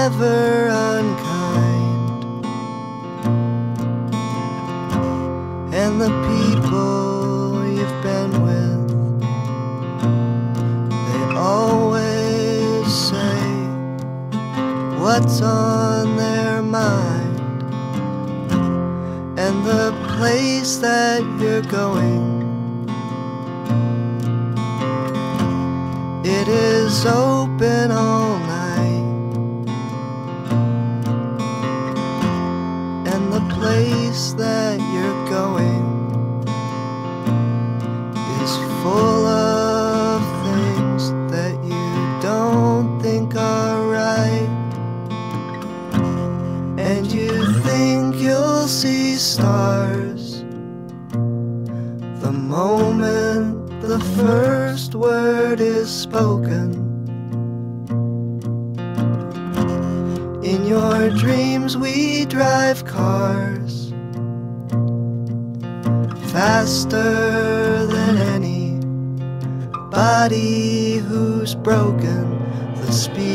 never unkind, and the people you've been with, they always say what's on their mind. And the place that you're going, it is open all night. And the place that you're going is full of things that you don't think are right. And you think you'll see stars the moment the first word is spoken. In your dreams we drive cars faster than anybody who's broken the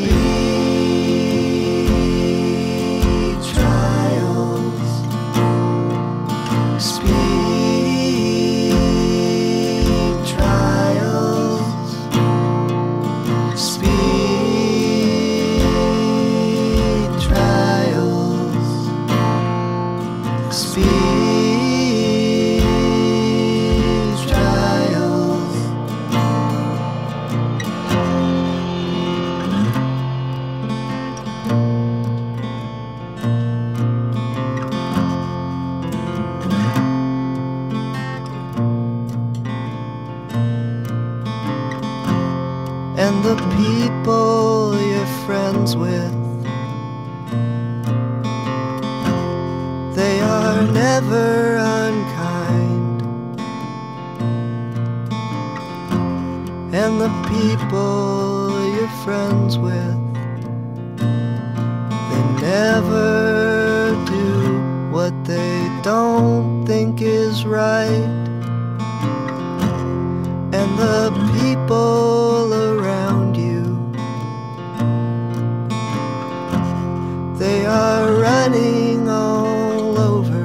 speed trials. Speed trials. Speed trials. Speed trials. And the people you're friends with, they are never unkind. And the people you're friends with, they never do what they don't think is right. And the people around you, they are running all over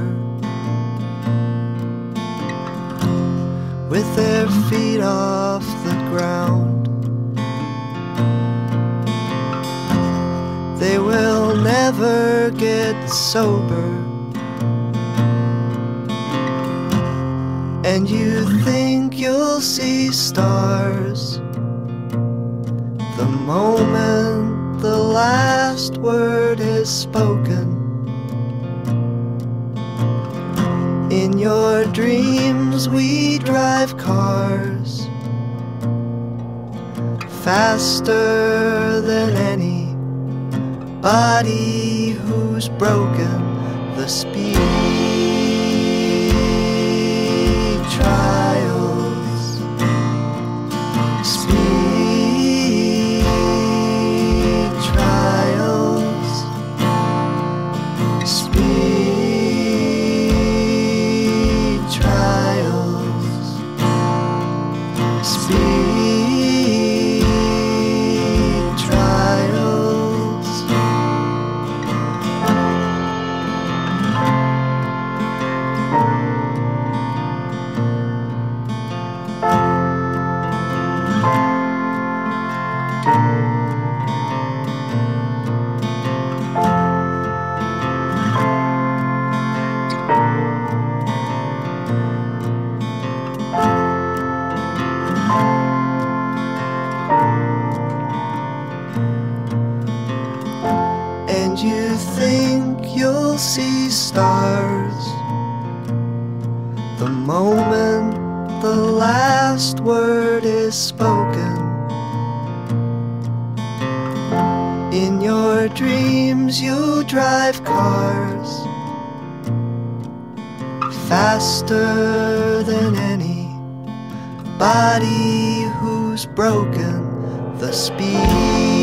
with their feet off the ground. They will never get sober. And you think you'll see stars the moment the last word is spoken. In your dreams we drive cars faster than anybody who's broken the speed trials. Speed trials. Speed trials. Speed trials. And you think you'll see stars the moment the last word is spoken. In your dreams you drive cars faster than anybody who's broken the speed